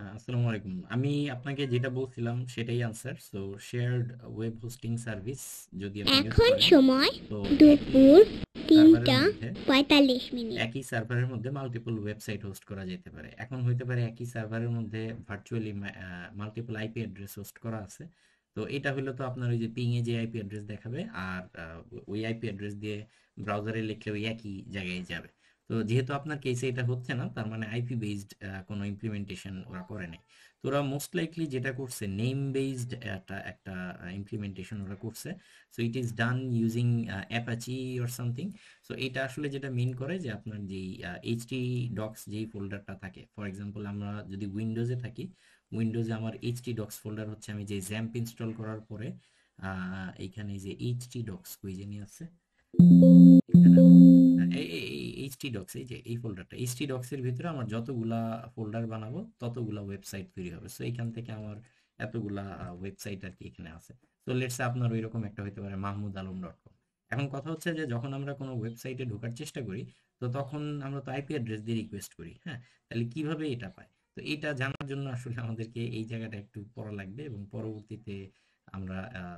আসসালামু আলাইকুম। আমি আপনাকে যেটা বলছিলাম সেটাই answer. So shared web hosting service যদি আপনি ইউজ এখন করেন, সময় তো একই দুপুর সার্ভারের 3টা মধ্যে 45 মিনিট। মাল্টিপল ওয়েবসাইট হোস্ট করা যেতে পারে। এখন হইতে পারে একই সার্ভারের মধ্যে virtually multiple IP address host করা আছে। তো এটা হলো তো আপনার ওই যে পিং এ যে আইপি অ্যাড্রেস দেখাবে, আর ওই আইপি অ্যাড্রেস দিয়ে ব্রাউজারে লিখলে ওই একই জায়গায় যাবে। তো যেহেতু আপনার কেসে এটা হচ্ছে না, তার মানে আইপি বেসড কোনো ইমপ্লিমেন্টেশন ওরা করে নাই। তো ওরা মোস্ট লাইকলি যেটা করছে, নেম বেসড একটা একটা ইমপ্লিমেন্টেশন ওরা করছে। So it is done using Apache or something. So এটা আসলে যেটা মিন করে যে আপনার যেই এইচটি ডক্স যেই ফোল্ডারটা থাকে, ফর এক্সাম্পল আমরা যদি উইন্ডোজে থাকি, উইন্ডোজে আমার এইচটি ডক্স ফোল্ডার হচ্ছে আমি যে জ্যাম্প ইনস্টল করার পরে এইখানে যে এইচটি ডক্স কই জানি আছে, এখানে এইচটি ডক্স, এই যে এই ফোল্ডারটা এইচটি ডক্স এর ভিতরে আমার যতগুলা ফোল্ডার বানাবো ততগুলা ওয়েবসাইট তৈরি হবে। সো এখান থেকে আমার এতগুলা ওয়েবসাইট আর কি এখানে আছে। তো লেটস সে আপনার ওইরকম একটা হতে পারে mahmudalam.com। এখন কথা হচ্ছে যে যখন আমরা কোনো ওয়েবসাইটে ঢোকার চেষ্টা করি, তো তখন আমরা তো আইপি অ্যাড্রেস দিয়ে রিকোয়েস্ট করি, হ্যাঁ? তাহলে কিভাবে এটা পায়? তো এটা জানার জন্য আসলে আমাদেরকে এই জায়গাটা একটু পড়া লাগবে, এবং পরবর্তীতে আমরা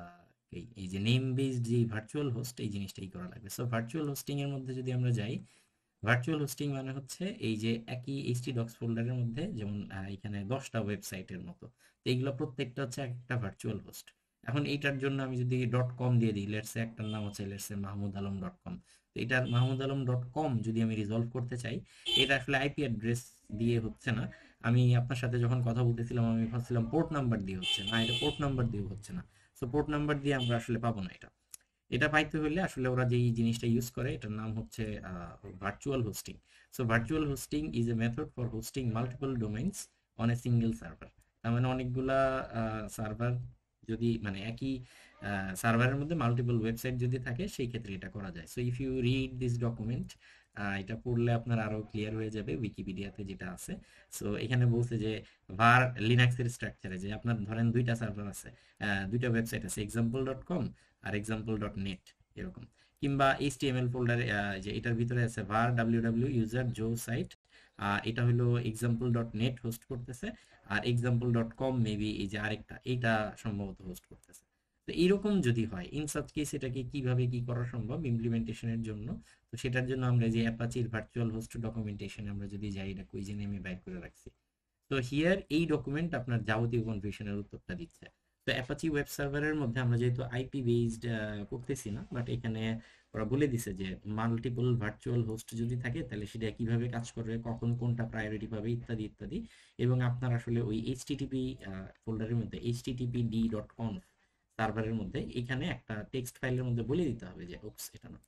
এই এই যে নেম বেসড যে ভার্চুয়াল হোস্ট, এই জিনিসটাই করা লাগবে। সো ভার্চুয়াল হোস্টিং এর মধ্যে যদি আমরা যাই, ভার্চুয়াল হোস্টিং মানে হচ্ছে এই যে একই এইচটি ডক্স ফোল্ডারের মধ্যে যেমন এখানে 10টা ওয়েবসাইটের মতো, তো এইগুলো প্রত্যেকটা হচ্ছে একটা ভার্চুয়াল হোস্ট। এখন এইটার জন্য আমি যদি ডট কম দিয়ে দিই, লেটসে একটার নাম হচ্ছে লেটসে mahmudalam.com। তো এটার mahmudalam.com যদি আমি রিজলভ করতে চাই, এটা আসলে আইপি অ্যাড্রেস দিয়ে হচ্ছে না। আমি আপনার সাথে যখন কথা বলতেছিলাম আমি ভাবছিলাম পোর্ট নাম্বার দিয়ে হচ্ছে, না এটা পোর্ট নাম্বার দিয়ে হচ্ছে না। সো পোর্ট নাম্বার দিয়ে আমরা আসলে পাবো না এটা। এটা পাইতে হলে আসলে ওরা যেই জিনিসটা ইউজ করে এটার নাম হচ্ছে virtual hosting. So virtual hosting is a method for hosting multiple domains on a single server. তার মানে অনেকগুলা সার্ভার যদি মানে একই সার্ভারের মধ্যে মাল্টিপল ওয়েবসাইট যদি থাকে, সেই ক্ষেত্রে এটা করা যায়। So if you read this document, এটা পড়লে আপনার আরো ক্লিয়ার হয়ে যাবে উইকিপিডিয়াতে যেটা আছে। সো এখানে বলছে যে ভার লিনাক্সের স্ট্রাকচারে যে আপনার ধরেন দুইটা সার্ভার আছে, দুইটা ওয়েবসাইট আছে, example.com আর example.net এরকম। কিংবা এইচটিএমএল ফোল্ডারে যে এটার ভিতরে আছে var www user jo site, এটা হলো example.net হোস্ট করতেছে, আর example.com মেবি এই যে আরেকটা এটা সম্ভবত হোস্ট করতেছে। তো এইরকম যদি হয়, ইন সাচ কেস এটাকে কিভাবে কি করা সম্ভব ইমপ্লিমেন্টেশনের জন্য? তো সেটার জন্য আমরা যে অ্যাপাচির ভার্চুয়াল হোস্ট ডকুমেন্টেশন আমরা যদি যাই, এটা কুইজে আমি বাইর করে রাখছি। তো হিয়ার এই ডকুমেন্ট আপনার যাবতীয় কনফিউশনের উত্তরটা দিচ্ছে। তো অ্যাপাচি ওয়েব সার্ভারের মধ্যে আমরা যেহেতু আইপি বেসড করতেছি না, বাট এখানে ওরা বলে দিছে যে মাল্টিপল ভার্চুয়াল হোস্ট যদি থাকে তাহলে সেটা কিভাবে কাজ করবে, কখন কোনটা প্রায়োরিটি পাবে, ইত্যাদি ইত্যাদি। এবং আপনার আসলে ওই এইচটিটিপি ফোল্ডারের মধ্যে httpd.conf সার্ভারের মধ্যে এখানে একটা টেক্সট ফাইলের মধ্যে বলে দিতে হবে যে ওপস এটা না,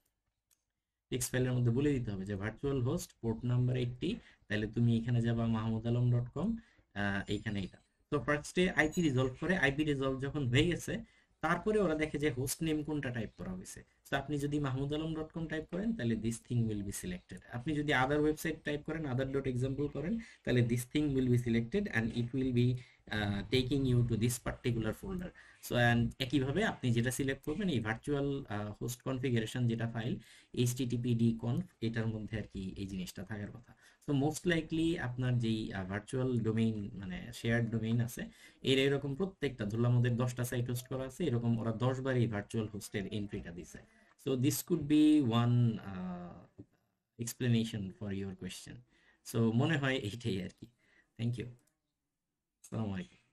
টেক্সট ফাইলের মধ্যে বলে দিতে হবে যে ভার্চুয়াল হোস্ট পোর্ট নাম্বার 80, তাহলে তুমি এখানে যাবা mahmudalam.com, এইখানে এটা। তো ফার্স্টে আইপি রিজলভ করে, আইপি রিজলভ যখন হয়ে গেছে তারপরে ওরা দেখে যে হোস্ট নেম কোনটা টাইপ করা হয়েছে। তো আপনি যদি mahmudalam.com টাইপ করেন তাহলে this thing will be selected. আপনি যদি আদার ওয়েবসাইট টাইপ করেন, আদার ডট এক্সাম্পল করেন, তাহলে this thing will be selected and it will be taking you to this particular folder. So and একইভাবে আপনি যেটা সিলেক্ট করবেন এই ভার্চুয়াল হোস্ট কনফিগারেশন যেটা ফাইল httpd-conf, এটার মধ্যে আর কি এই জিনিসটা থাকার কথা। তো মোস্ট লাইকলি আপনার যেই ভার্চুয়াল ডোমেইন মানে শেয়ার্ড ডোমেইন আছে, এর এরকম প্রত্যেকটা ধরলাম ওদের 10টা সাইট হোস্ট করা আছে, এরকম ওরা 10 বার এই ভার্চুয়াল হোস্টের এন্ট্রিটা দিছে। So this could be one explanation for your question. So মনে হয় এইটাই আর কি। Thank you. আসসালামু আলাইকুম।